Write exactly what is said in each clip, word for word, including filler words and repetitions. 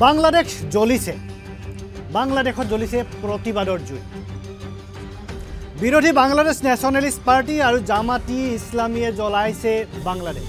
বাংলাদেশ জ্বলিছে বাংলাদেশত জ্বলিছে প্ৰতিবাদৰ জুই বিৰোধী বাংলাদেশ ন্যাশনালিষ্ট পাৰ্টি আৰু জামাতি ইছলামীয়ে জ্বলাইছে বাংলাদেশ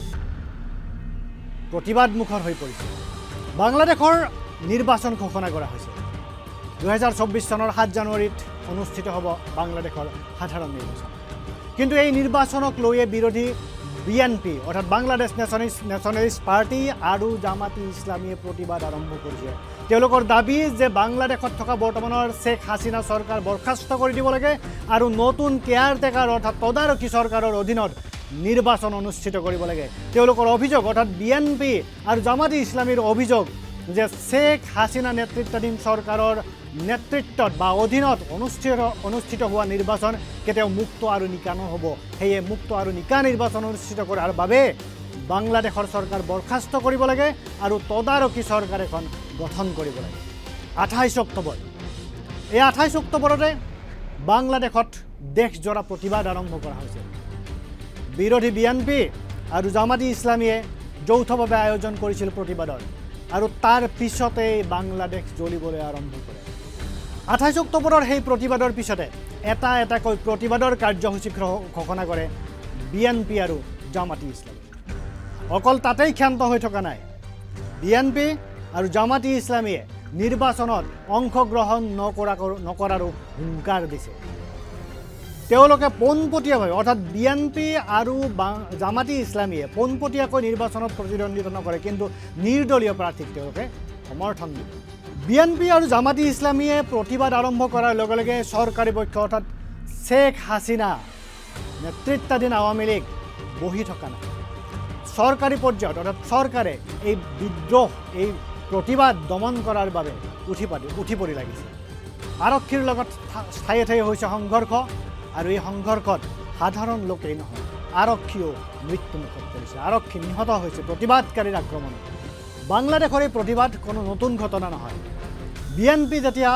প্ৰতিবাদ মুখৰ হৈ পৰিছে বাংলাদেশৰ নিৰ্বাচন ঘোষণা কৰা হৈছে দুই হাজাৰ চৌব্বিছ চনৰ সাত জানুৱাৰীত অনুষ্ঠিত হ'ব বাংলাদেশৰ সাধাৰণ নিৰ্বাচন কিন্তু এই নিৰ্বাচনক লৈয়ে বিৰোধী বিএনপি অৰ্থাৎ বাংলাদেশ ন্যাশনালিষ্ট ন্যাশনালিষ্ট পাৰ্টি আৰু জামাতি ইছলামীয়ে প্ৰতিবাদ আৰম্ভ কৰিছে তেওঁলোকৰ দাবী যে বাংলাদেশত থকা বৰ্তমানৰ শেখ হাসিনা চৰকাৰ বৰখাস্ত কৰি দিব লাগে আৰু নতুন কেয়াৰটেকাৰ অৰ্থাৎ তদাৰকী চৰকাৰৰ অধীনত নিৰ্বাচন অনুষ্ঠিত কৰিব লাগে তেওঁলোকৰ অভিযোগ অৰ্থাৎ বিএনপি আৰু জামাতি ইছলামীৰ অভিযোগ যে শেখ হাসিনা নেতৃত্বাধীন চৰকাৰৰ নেতৃত্বত বা অধীনত অনুষ্ঠিত অনুষ্ঠিত হোৱা নিৰ্বাচন কেতিয়াও মুক্ত আৰু নিকা নহ'ব সেয়ে মুক্ত আৰু নিকা নিৰ্বাচন অনুষ্ঠিত কৰাৰ বাবে বাংলাদেশৰ চৰকাৰ বৰখাস্ত কৰিব লাগে আৰু তদাৰকী চৰকাৰ এখন গঠন কৰিব লাগে আঠাইছ অক্টোবৰ এই আঠাইছ অক্টোবৰতে বাংলাদেশত দেশজোৰা প্ৰতিবাদ আৰম্ভ কৰা হৈছে বিৰোধী বিএনপি আৰু জামাতি ইছলামীয়ে যৌথভাৱে আয়োজন কৰিছিল প্ৰতিবাদৰ আৰু তাৰ পিছতে বাংলাদেশ জ্বলিবলৈ আৰম্ভ কৰে আঠাইছ অক্টোবৰৰ সেই প্ৰতিবাদৰ পিছতে এটা এটাকৈ প্ৰতিবাদৰ কাৰ্যসূচী ঘোষণা কৰে বিএনপি আৰু জামাতি ইছলামী অকল তাতেই ক্ষান্ত হৈ থকা নাই বিএনপি আৰু জামাতি ইছলামীয়ে নিৰ্বাচনত অংশগ্ৰহণ নকৰা নকৰাৰো হুংকাৰ দিছে তেওঁলোকে পোনপটীয়াভাৱে অৰ্থাৎ বিএনপি আৰু জামাতি ইছলামীয়ে পোনপটীয়াকৈ নিৰ্বাচনত প্ৰতিদ্বন্দ্বিতা নকৰে কিন্তু নিৰ্দলীয় প্ৰাৰ্থীক তেওঁলোকে সমৰ্থন দিয়ে বিএনপি আৰু জামাতি ইছলামীয়ে প্ৰতিবাদ আৰম্ভ কৰাৰ লগে লগে চৰকাৰী পক্ষ অৰ্থাৎ শেখ হাসিনা নেতৃত্বাধীন আওয়ামী লীগ বহি থকা নাই চৰকাৰী পৰ্যায়ত অৰ্থাৎ চৰকাৰে এই বিদ্ৰোহ এই প্ৰতিবাদ দমন কৰাৰ বাবে উঠি পাতি উঠি পৰি লাগিছে আৰক্ষীৰ লগত স্থায়ী ঠাই হৈছে সংঘৰ্ষ আৰু এই সংঘৰ্ষত সাধাৰণ লোকেই নহয় আৰক্ষীও মৃত্যুমুখত পৰিছে আৰক্ষী নিহত হৈছে প্ৰতিবাদকাৰীৰ আক্ৰমণত বাংলাদেশৰ এই প্ৰতিবাদ কোনো নতুন ঘটনা নহয় বিএনপি যেতিয়া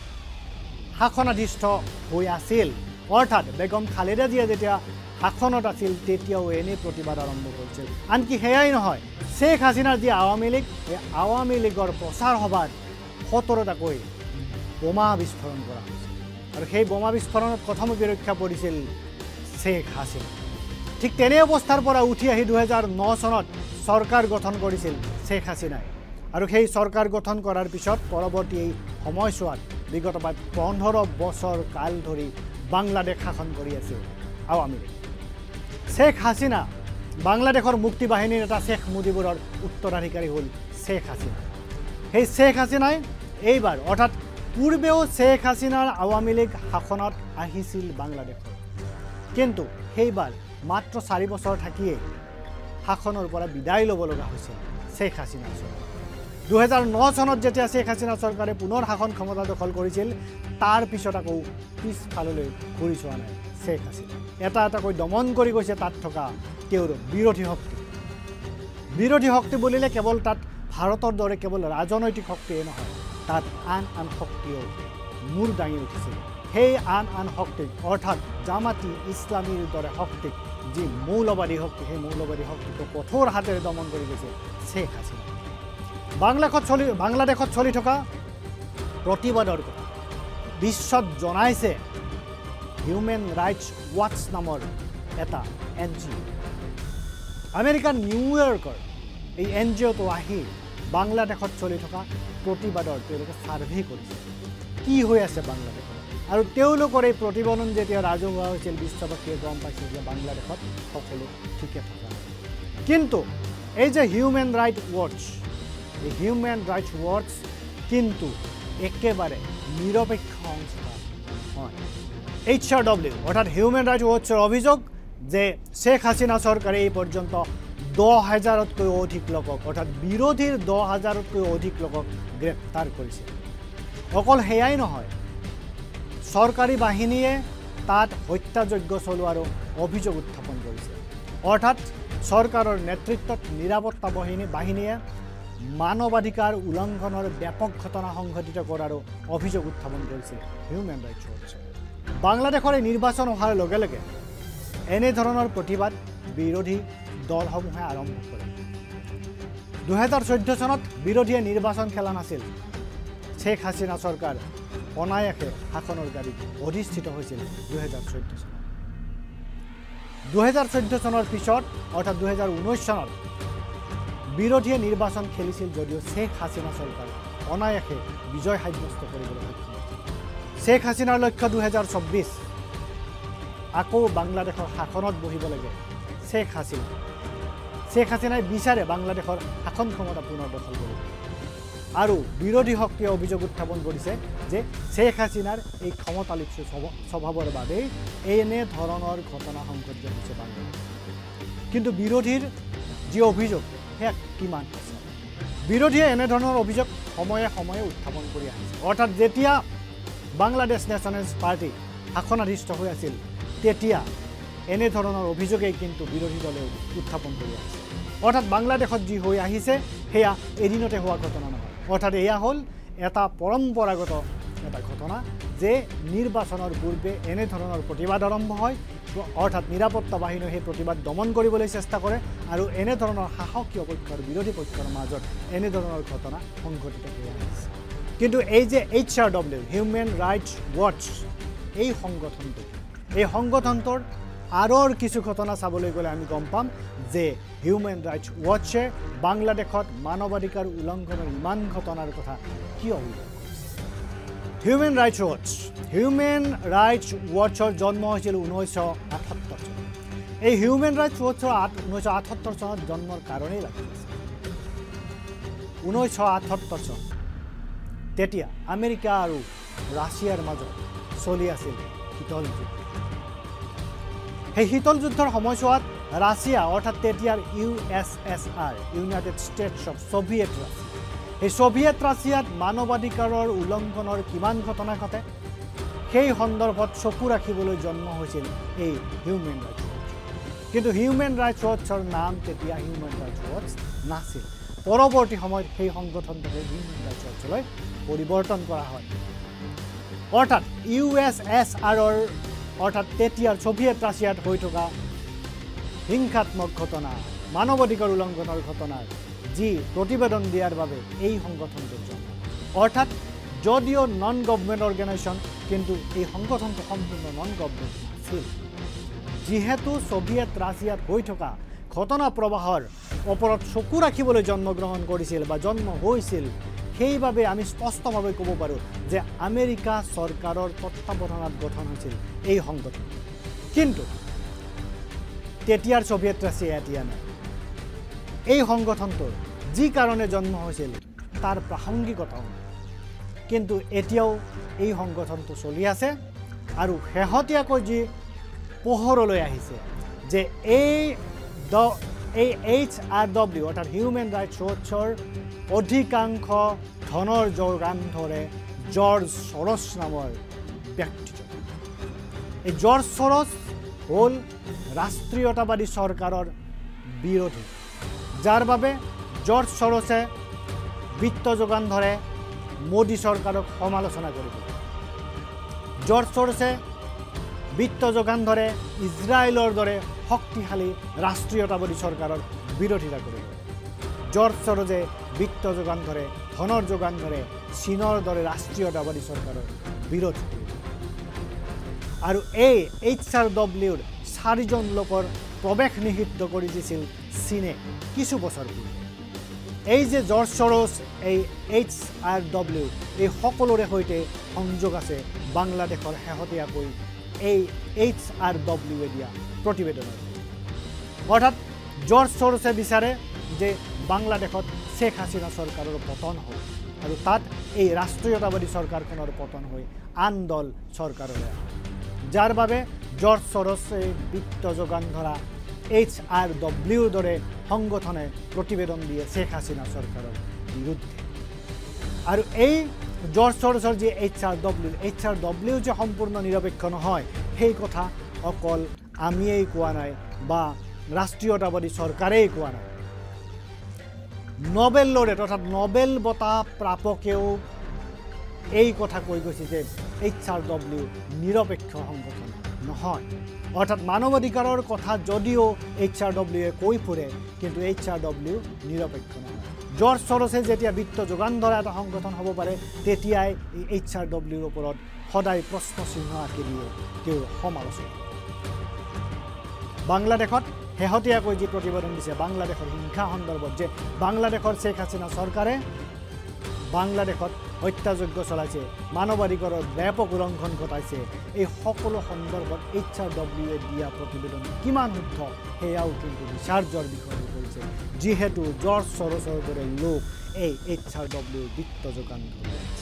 শাসনাধীষ্ঠ হৈ আছিল অৰ্থাৎ বেগম খালেদা জিয়া যেতিয়া শাসনত আছিল তেতিয়াও এনে প্ৰতিবাদ আৰম্ভ কৰিছিল আনকি সেয়াই নহয় শেখ হাসিনাৰ যি আওয়ামী লীগ এই আওয়ামী লীগৰ প্ৰচাৰ সভাত সতৰটাকৈ বোমা বিস্ফোৰণ কৰা হৈছিল আৰু সেই বোমা বিস্ফোৰণত প্ৰথমে ৰক্ষা পৰিছিল শেখ হাসিনা ঠিক তেনে অৱস্থাৰ পৰা উঠি আহি দুই হাজাৰ ন চনত চৰকাৰ গঠন কৰিছিল শেখ হাসিনাই আৰু সেই চৰকাৰ গঠন কৰাৰ পিছত পৰৱৰ্তী এই সময়ছোৱাত বিগত পোন্ধৰ বছৰ কাল ধৰি বাংলাদেশ শাসন কৰি আছে আওয়ামী লীগ শেখ হাসিনা বাংলাদেশৰ মুক্তি বাহিনীৰ এটা শেখ মুজিবুৰৰ উত্তৰাধিকাৰী হ'ল শেখ হাসিনা সেই শেখ হাসিনাই এইবাৰ অৰ্থাৎ পূৰ্বেও শেখ হাসিনাৰ আওয়ামী লীগ শাসনত আহিছিল বাংলাদেশত কিন্তু সেইবাৰ মাত্ৰ চাৰি বছৰ থাকিয়ে শাসনৰ পৰা বিদায় ল'ব লগা হৈছিল শেখ হাসিনা চৰকাৰ দুই হাজাৰ ন চনত যেতিয়া শেখ হাসিনা চৰকাৰে পুনৰ শাসন ক্ষমতা দখল কৰিছিল তাৰ পিছত আকৌ পিছফাললৈ ঘূৰি চোৱা নাই শেখ হাসিনা এটা এটাকৈ দমন কৰি গৈছে তাত থকা তেওঁৰ বিৰোধী শক্তি বিৰোধী শক্তি বুলিলে কেৱল তাত ভাৰতৰ দৰে কেৱল ৰাজনৈতিক শক্তিয়ে নহয় তাত আন আন শক্তিও মূৰ দাঙি উঠিছিল সেই আন আন শক্তিক অৰ্থাৎ জামাতি ইছলামীৰ দৰে শক্তিক যি মৌলবাদী শক্তি সেই মৌলবাদী শক্তিক কঠোৰ হাতেৰে দমন কৰি গৈছে শেখ হাসিনা বাংলাদেশত চলি বাংলাদেশত চলি থকা প্ৰতিবাদৰ কথা বিশ্বত জনাইছে হিউমেন ৰাইটছ ৱাচ নামৰ এটা এন জি অ' আমেৰিকাৰ নিউয়ৰ্কৰ এই এন জি অ'টো আহি বাংলাদেশত চলি থকা প্ৰতিবাদৰ তেওঁলোকে ছাৰ্ভে কৰিছে কি হৈ আছে বাংলাদেশত আৰু তেওঁলোকৰ এই প্ৰতিবেদন যেতিয়া ৰাজহুৱা হৈছিল বিশ্ববাসীয়ে গম পাইছিল যে বাংলাদেশত সকলো ঠিকে থকা কিন্তু এই যে হিউমেন ৰাইট ৱাচ এই হিউমেন ৰাইটছ ৱাচ কিন্তু একেবাৰে নিৰপেক্ষ সংস্থা হয় এইচ আৰ ডব্লিউ অৰ্থাৎ হিউমেন ৰাইটছ ৱাচৰ অভিযোগ যে শেখ হাসিনা চৰকাৰে এই পৰ্যন্ত দহ হাজাৰতকৈ অধিক লোকক অৰ্থাৎ বিৰোধীৰ দহ হাজাৰতকৈ অধিক লোকক গ্ৰেপ্তাৰ কৰিছে অকল সেয়াই নহয় চৰকাৰী বাহিনীয়ে তাত হত্যাযজ্ঞ চলোৱাৰো অভিযোগ উত্থাপন কৰিছে অৰ্থাৎ চৰকাৰৰ নেতৃত্বত নিৰাপত্তা বাহিনী বাহিনীয়ে মানৱাধিকাৰ উলংঘনৰ ব্যাপক ঘটনা সংঘটিত কৰাৰো অভিযোগ উত্থাপন কৰিছে হিউমেন ৰাইটছ ৱাচে বাংলাদেশৰ নিৰ্বাচন হোৱাৰ লগে লগে এনে ধৰণৰ প্ৰতিবাদ বিৰোধী দলসমূহে আৰম্ভ কৰে দুহেজাৰ চৈধ্য চনত বিৰোধীয়ে নিৰ্বাচন খেলা নাছিল শেখ হাছিনা চৰকাৰ অনায়াসে শাসনৰ গাড়ীত অধিষ্ঠিত হৈছিল দুহেজাৰ চৈধ্য চনত দুহেজাৰ চৈধ্য চনৰ পিছত অৰ্থাৎ দুহেজাৰ ঊনৈছ চনত বিৰোধীয়ে নিৰ্বাচন খেলিছিল যদিও শেখ হাছিনা চৰকাৰ অনায়াসে বিজয় সাব্যস্ত কৰিবলৈ সক্ষম হৈছিল শেখ হাছিনাৰ লক্ষ্য দুহেজাৰ চৌব্বিছ আকৌ বাংলাদেশৰ শাসনত বহিব লাগে শেখ হাছিনা শেখ হাছিনাই বিচাৰে বাংলাদেশৰ শাসন ক্ষমতা পুনৰ দখল কৰিব আৰু বিৰোধী শক্তিয়ে অভিযোগ উত্থাপন কৰিছে যে শেখ হাছিনাৰ এই ক্ষমতালিপ্সু স্বভাৱৰ বাবেই এনে ধৰণৰ ঘটনা সংঘটিত হৈছে বাংলাদেশত কিন্তু বিৰোধীৰ যি অভিযোগ সেয়া কিমান আছে বিৰোধীয়ে এনে ধৰণৰ অভিযোগ সময়ে সময়ে উত্থাপন কৰি আহিছে অৰ্থাৎ যেতিয়া বাংলাদেশ নেশ্যনেলিষ্ট পাৰ্টি শাসনাধীষ্ঠ হৈ আছিল তেতিয়া এনে ধৰণৰ অভিযোগেই কিন্তু বিৰোধী দলে উত্থাপন কৰি আহিছে অৰ্থাৎ বাংলাদেশত যি হৈ আহিছে সেয়া এদিনতে হোৱা ঘটনা নহয় অৰ্থাৎ এয়া হ'ল এটা পৰম্পৰাগত এটা ঘটনা যে নিৰ্বাচনৰ পূৰ্বে এনে ধৰণৰ প্ৰতিবাদ আৰম্ভ হয় অৰ্থাৎ নিৰাপত্তা বাহিনীয়ে সেই প্ৰতিবাদ দমন কৰিবলৈ চেষ্টা কৰে আৰু এনে ধৰণৰ শাসকীয় পক্ষৰ বিৰোধী পক্ষৰ মাজত এনে ধৰণৰ ঘটনা সংঘটিত হৈ আহিছে কিন্তু এই যে H R W human rights watch এই সংগঠনটো এই সংগঠনটোৰ আৰৰ কিছু ঘটনা চাবলৈ গ'লে আমি গম পাম যে হিউমেন ৰাইটছ ৱাচে বাংলাদেশত মানৱাধিকাৰ উলংঘনৰ ইমান ঘটনাৰ কথা কিয় উল্লেখ কৰিছে human rights watch human rights ৱাচৰ জন্ম হৈছিল ঊনৈছশ আঠসত্তৰ চনত এই হিউমেন ৰাইটছ ৱাচৰ আঠ ঊনৈছশ আঠসত্তৰ চনত জন্মৰ কাৰণেই লাগি আছে ঊনৈছশ আঠসত্তৰ চন তেতিয়া আমেৰিকা আৰু ৰাছিয়াৰ মাজত চলি আছিল শীতল যুদ্ধ সেই শীতল যুদ্ধৰ সময়ছোৱাত ৰাছিয়া অৰ্থাৎ তেতিয়াৰ U S S R United States of Soviet Russia এই ছভিয়েট ৰাছিয়াত মানৱাধিকাৰৰ উলংঘনৰ কিমান ঘটনা ঘটে সেই সন্দৰ্ভত চকু ৰাখিবলৈ জন্ম হৈছিল এই হিউমেন ৰাইটছ ৱাচ কিন্তু হিউমেন ৰাইটছ ৱাচৰ নাম তেতিয়া হিউমেন ৰাইটছ ৱাচ নাছিল পৰৱৰ্তী সময়ত সেই সংগঠনটোকে হিউমেন ৰাইটছ ৱাচলৈ পৰিৱৰ্তন কৰা হয় অৰ্থাৎ ইউ এছ এছ আৰৰ অৰ্থাৎ তেতিয়াৰ ছভিয়েট ৰাছিয়াত হৈ থকা হিংসাত্মক ঘটনা মানৱাধিকাৰ উলংঘনৰ ঘটনাৰ যি প্ৰতিবেদন দিয়াৰ বাবে এই সংগঠনটোৰ জন্ম অৰ্থাৎ যদিও নন গভৰ্ণমেণ্ট অৰ্গেনাইজেশ্যন কিন্তু এই সংগঠনটো সম্পূৰ্ণ নন গভৰ্ণমেণ্ট আছিল যিহেতু ছভিয়েট ৰাছিয়াত হৈ থকা ঘটনা প্ৰবাহৰ ওপৰত চকু ৰাখিবলৈ জন্মগ্ৰহণ কৰিছিল বা জন্ম হৈছিল সেইবাবে আমি স্পষ্টভাৱে ক'ব পাৰোঁ যে আমেৰিকা চৰকাৰৰ তত্ত্বাৱধানত গঠন হৈছিল এই সংগঠন কিন্তু তেতিয়াৰ ছভিয়েট ৰাছিয়া এতিয়া নাই এই সংগঠনটোৰ যি কাৰণে জন্ম হৈছিল তাৰ প্ৰাসংগিকতাও কিন্তু এতিয়াও এই সংগঠনটো চলি আছে আৰু শেহতীয়াকৈ যি পোহৰলৈ আহিছে যে এই দ এই এইচ আৰ ডব্লিউ অৰ্থাৎ হিউমেন ৰাইটছ ৱাচৰ অধিকাংশ ধনৰ যোগান ধৰে জৰ্জ ছৰ'ছ নামৰ ব্যক্তিজন এই জৰ্জ ছৰ'ছ হ'ল ৰাষ্ট্ৰীয়তাবাদী চৰকাৰৰ বিৰোধী যাৰ বাবে জৰ্জ ছৰ'ছে বিত্ত যোগান ধৰে মোদী চৰকাৰক সমালোচনা কৰিব জৰ্জ ছৰ'ছে বিত্ত যোগান ধৰে ইজৰাইলৰ দৰে শক্তিশালী ৰাষ্ট্ৰীয়তাবাদী চৰকাৰৰ বিৰোধিতা কৰিব জৰ্জ ছৰ'ছে বিত্ত যোগান ধৰে ধনৰ যোগান ধৰে চীনৰ দৰে ৰাষ্ট্ৰীয়তাবাদী চৰকাৰৰ বিৰোধ কৰিব আৰু এই এইচ আৰ ডব্লিউৰ চাৰিজন লোকৰ প্ৰৱেশ নিষিদ্ধ কৰি দিছিল চীনে কিছু বছৰ পূৰ্বে এই যে জৰ্জ ছৰ'ছ এই এইচ আৰ ডব্লিউ এই সকলোৰে সৈতে সংযোগ আছে বাংলাদেশৰ শেহতীয়াকৈ এই এইচ আৰ ডব্লিউৱে দিয়া প্ৰতিবেদনৰ অৰ্থাৎ জৰ্জ ছৰ'ছে বিচাৰে যে বাংলাদেশত শেখ হাছিনা চৰকাৰৰ পতন হয় আৰু তাত এই ৰাষ্ট্ৰীয়তাবাদী চৰকাৰখনৰ পতন হৈ আন দল চৰকাৰলৈ যাৰ বাবে জৰ্জ ছৰ'ছে বিত্ত যোগান ধৰা এইচ আৰ ডব্লিউৰ দৰে সংগঠনে প্ৰতিবেদন দিয়ে শেখ হাছিনা চৰকাৰৰ বিৰুদ্ধে আৰু এই জৰ্জ ছৰ'ছৰ যি H R W H R W যে সম্পূৰ্ণ নিৰপেক্ষ নহয় সেই কথা অকল আমিয়েই কোৱা নাই বা ৰাষ্ট্ৰীয়তাবাদী চৰকাৰেই কোৱা নাই নোবেল লৰেট অৰ্থাৎ নোবেল বঁটা প্ৰাপকেও এই কথা কৈ গৈছে যে এইচ আৰ ডব্লিউ নিৰপেক্ষ সংগঠন নহয় অৰ্থাৎ মানৱাধিকাৰৰ কথা যদিও এইচ আৰ ডব্লিউৱে কৈ ফুৰে কিন্তু এইচ আৰ ডব্লিউ নিৰপেক্ষ নহয় জৰ্জ ছৰছে যেতিয়া বিত্ত যোগান ধৰা এটা সংগঠন হ'ব পাৰে তেতিয়াই এই এইচ আৰ ডব্লিউৰ ওপৰত সদায় প্ৰশ্ন চিহ্ন আঁকি দিয়ে তেওঁৰ সমালোচনা বাংলাদেশত শেহতীয়াকৈ যি প্ৰতিবেদন দিছে বাংলাদেশৰ হিংসা সন্দৰ্ভত যে বাংলাদেশৰ শেখ হাছিনা চৰকাৰে বাংলাদেশত হত্যাযজ্ঞ চলাইছে মানৱাধিকাৰৰ ব্যাপক উলংঘন ঘটাইছে এই সকলো সন্দৰ্ভত এইচ আৰ ডব্লিউৱে দিয়া প্ৰতিবেদন কিমান শুদ্ধ সেয়াও কিন্তু বিচাৰ্যৰ বিষয় হৈ পৰিছে যিহেতু জৰ্জ ছৰছৰ দৰে লোক এই এইচ আৰ ডব্লিউৰ বিত্ত যোগান ধৰি আছে